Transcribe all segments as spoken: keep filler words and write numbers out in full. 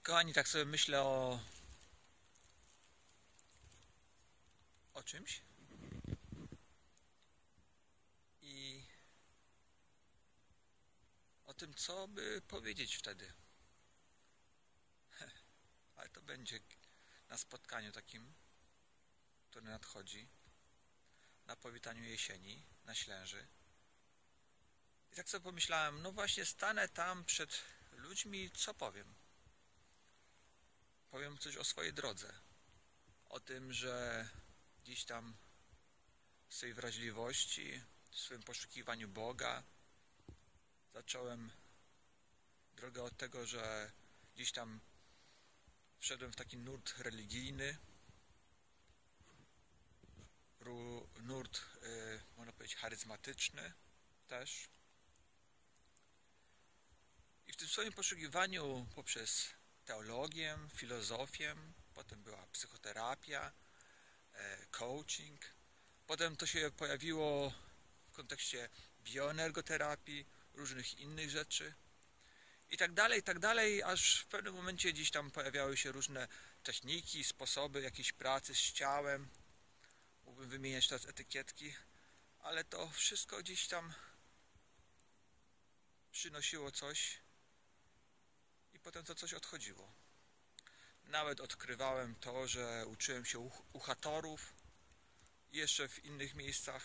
Kochani, tak sobie myślę o, o czymś i o tym, co by powiedzieć wtedy. Ale to będzie na spotkaniu takim, które nadchodzi, na powitaniu jesieni, na Ślęży. I tak sobie pomyślałem, no właśnie stanę tam przed ludźmi, co powiem? Powiem coś o swojej drodze. O tym, że gdzieś tam w swojej wrażliwości, w swoim poszukiwaniu Boga zacząłem drogę od tego, że gdzieś tam wszedłem w taki nurt religijny, nurt, yy, można powiedzieć, charyzmatyczny też. I w tym swoim poszukiwaniu poprzez teologię, filozofię, potem była psychoterapia, e, coaching, potem to się pojawiło w kontekście bioenergoterapii, różnych innych rzeczy i tak dalej, i tak dalej, aż w pewnym momencie gdzieś tam pojawiały się różne techniki, sposoby jakiejś pracy z ciałem. Mógłbym wymieniać teraz etykietki, ale to wszystko gdzieś tam przynosiło coś i potem to coś odchodziło. Nawet odkrywałem to, że uczyłem się u, u chatorów, jeszcze w innych miejscach.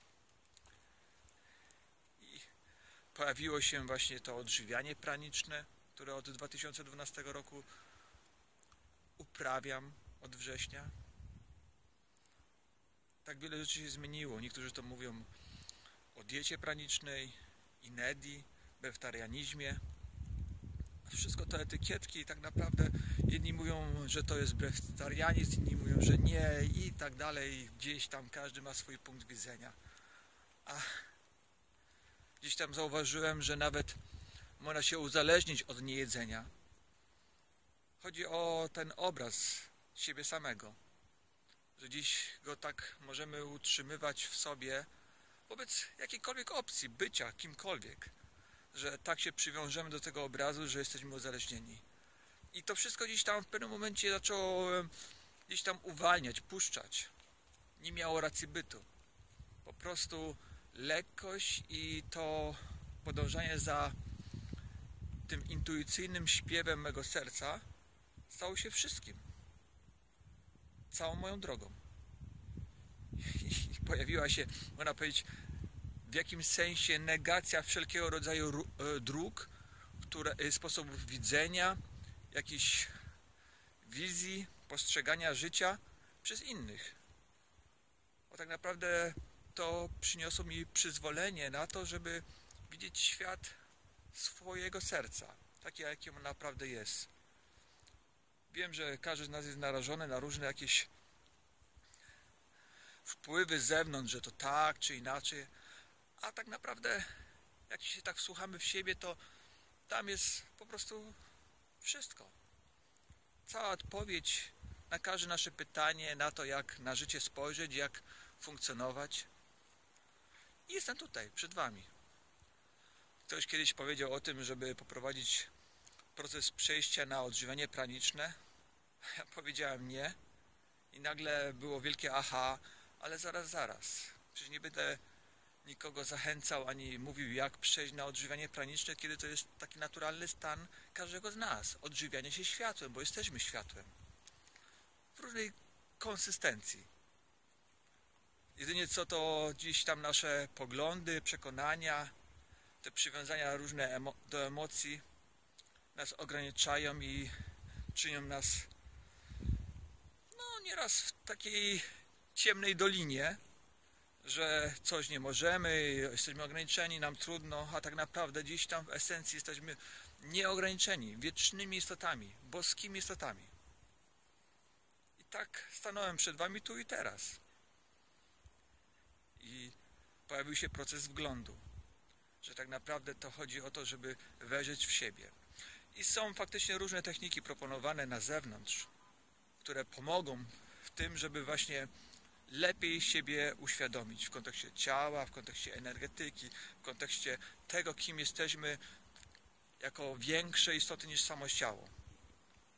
I pojawiło się właśnie to odżywianie praniczne, które od dwa tysiące dwunastego roku uprawiam od września. Tak wiele rzeczy się zmieniło. Niektórzy to mówią o diecie pranicznej, inedi, breftarianizmie. Wszystko to etykietki i tak naprawdę jedni mówią, że to jest breftarianizm, inni mówią, że nie i tak dalej. Gdzieś tam każdy ma swój punkt widzenia. A gdzieś tam zauważyłem, że nawet można się uzależnić od niejedzenia. Chodzi o ten obraz siebie samego, że dziś go tak możemy utrzymywać w sobie wobec jakiejkolwiek opcji bycia kimkolwiek, że tak się przywiążemy do tego obrazu, że jesteśmy uzależnieni. I to wszystko gdzieś tam w pewnym momencie zaczęło gdzieś tam uwalniać, puszczać. Nie miało racji bytu. Po prostu lekkość i to podążanie za tym intuicyjnym śpiewem mego serca stało się wszystkim. Całą moją drogą. I pojawiła się, można powiedzieć, w jakimś sensie negacja wszelkiego rodzaju dróg, które, sposobów widzenia, jakichś wizji, postrzegania życia przez innych. Bo tak naprawdę to przyniosło mi przyzwolenie na to, żeby widzieć świat swojego serca, taki jakim on naprawdę jest. Wiem, że każdy z nas jest narażony na różne jakieś wpływy z zewnątrz, że to tak czy inaczej, a tak naprawdę jak się tak wsłuchamy w siebie, to tam jest po prostu wszystko. Cała odpowiedź na każde nasze pytanie, na to, jak na życie spojrzeć, jak funkcjonować. I jestem tutaj, przed wami. Ktoś kiedyś powiedział o tym, żeby poprowadzić proces przejścia na odżywianie praniczne. Ja powiedziałem nie. I nagle było wielkie aha, ale zaraz, zaraz. Przecież nie będę nikogo zachęcał, ani mówił, jak przejść na odżywianie praniczne, kiedy to jest taki naturalny stan każdego z nas. Odżywianie się światłem, bo jesteśmy światłem. W różnej konsystencji. Jedynie co to dziś tam nasze poglądy, przekonania, te przywiązania różne emo do emocji nas ograniczają i czynią nas no nieraz w takiej ciemnej dolinie, że coś nie możemy, jesteśmy ograniczeni, nam trudno, a tak naprawdę gdzieś tam w esencji jesteśmy nieograniczeni, wiecznymi istotami, boskimi istotami. I tak stanąłem przed wami tu i teraz. I pojawił się proces wglądu, że tak naprawdę to chodzi o to, żeby wejrzeć w siebie. I są faktycznie różne techniki proponowane na zewnątrz, które pomogą w tym, żeby właśnie lepiej siebie uświadomić w kontekście ciała, w kontekście energetyki, w kontekście tego, kim jesteśmy jako większe istoty niż samo ciało.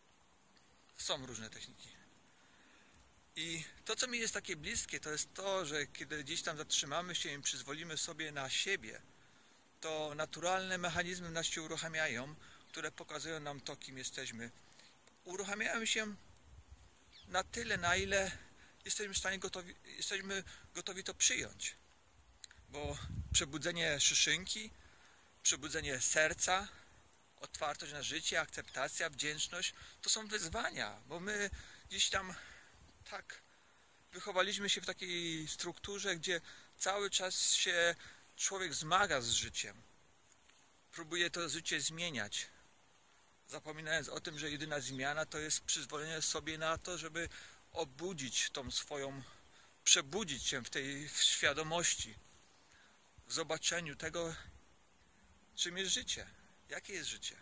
Są różne techniki. I to, co mi jest takie bliskie, to jest to, że kiedy gdzieś tam zatrzymamy się i przyzwolimy sobie na siebie, to naturalne mechanizmy w nas się uruchamiają, które pokazują nam to, kim jesteśmy. Uruchamiają się na tyle, na ile jesteśmy w stanie gotowi, jesteśmy gotowi to przyjąć. Bo przebudzenie szyszynki, przebudzenie serca, otwartość na życie, akceptacja, wdzięczność, to są wyzwania, bo my gdzieś tam tak wychowaliśmy się w takiej strukturze, gdzie cały czas się człowiek zmaga z życiem. Próbuje to życie zmieniać, zapominając o tym, że jedyna zmiana to jest przyzwolenie sobie na to, żeby obudzić tą swoją, przebudzić się w tej świadomości, w zobaczeniu tego, czym jest życie, jakie jest życie.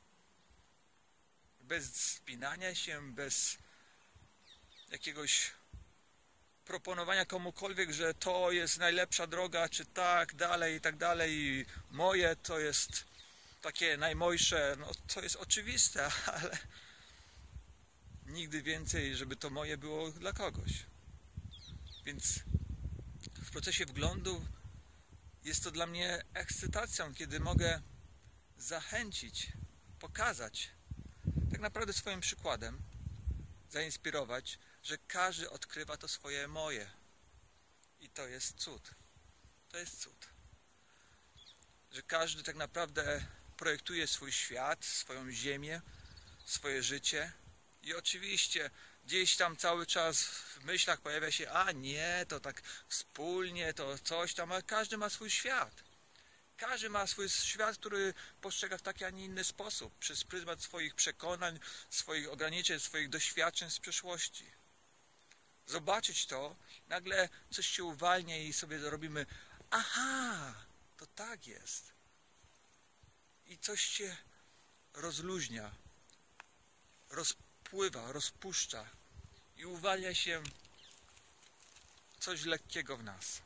Bez spinania się, bez jakiegoś proponowania komukolwiek, że to jest najlepsza droga, czy tak dalej i tak dalej, i moje to jest takie najmojsze, no to jest oczywiste, ale nigdy więcej, żeby to moje było dla kogoś. Więc w procesie wglądu jest to dla mnie ekscytacją, kiedy mogę zachęcić, pokazać, tak naprawdę swoim przykładem, zainspirować, że każdy odkrywa to swoje moje. I to jest cud. To jest cud. Że każdy tak naprawdę projektuje swój świat, swoją ziemię, swoje życie. I oczywiście gdzieś tam cały czas w myślach pojawia się, a nie, to tak wspólnie, to coś tam, ale każdy ma swój świat. Każdy ma swój świat, który postrzega w taki, a nie inny sposób, przez pryzmat swoich przekonań, swoich ograniczeń, swoich doświadczeń z przeszłości. Zobaczyć to, nagle coś się uwalnia i sobie robimy, aha, to tak jest. I coś się rozluźnia, rozpływa, rozpuszcza i uwalnia się coś lekkiego w nas.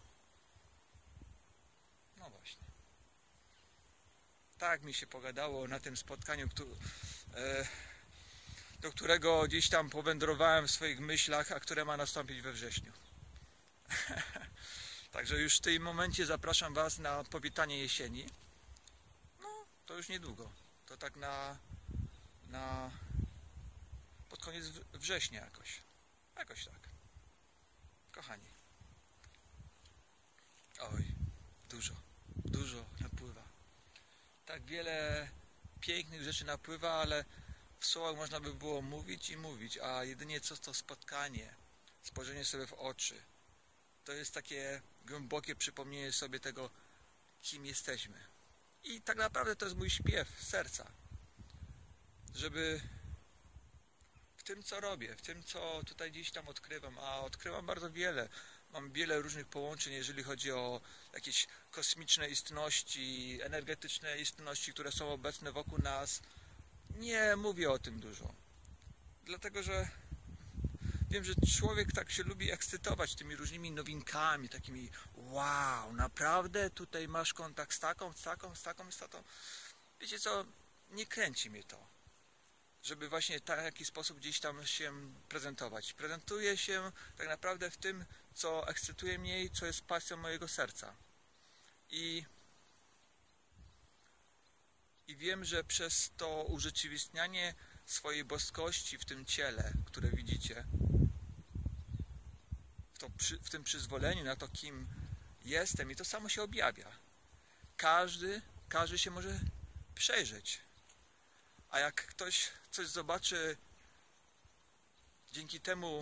No właśnie. Tak mi się pogadało na tym spotkaniu, do którego gdzieś tam powędrowałem w swoich myślach, a które ma nastąpić we wrześniu. Także już w tym momencie zapraszam Was na powitanie jesieni. No, to już niedługo. To tak na, na pod koniec września jakoś. Jakoś tak. Kochani. Oj, dużo, dużo napływa. Tak wiele pięknych rzeczy napływa, ale w słowach można by było mówić i mówić, a jedynie co to spotkanie, spojrzenie sobie w oczy, to jest takie głębokie przypomnienie sobie tego, kim jesteśmy. I tak naprawdę to jest mój śpiew serca, żeby w tym, co robię, w tym, co tutaj gdzieś tam odkrywam, a odkrywam bardzo wiele, mam wiele różnych połączeń, jeżeli chodzi o jakieś kosmiczne istności, energetyczne istności, które są obecne wokół nas. Nie mówię o tym dużo, dlatego że wiem, że człowiek tak się lubi ekscytować tymi różnymi nowinkami, takimi wow, naprawdę tutaj masz kontakt z taką, z taką, z taką, z taką. Wiecie co, nie kręci mnie to, żeby właśnie w taki sposób gdzieś tam się prezentować. Prezentuję się tak naprawdę w tym, co ekscytuje mnie i co jest pasją mojego serca. I I wiem, że przez to urzeczywistnianie swojej boskości w tym ciele, które widzicie, w, to, w tym przyzwoleniu na to, kim jestem, i to samo się objawia. Każdy, każdy się może przejrzeć. A jak ktoś coś zobaczy dzięki temu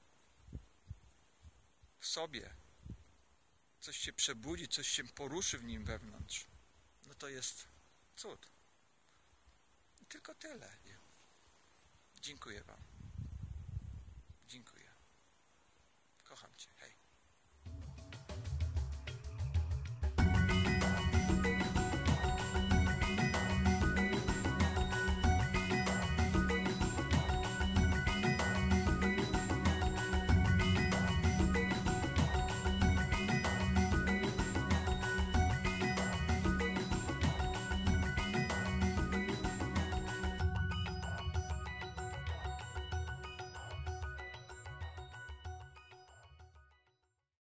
w sobie, coś się przebudzi, coś się poruszy w nim wewnątrz, no to jest cud. I tylko tyle. Dziękuję Wam. Dziękuję. Kocham Cię. Hej.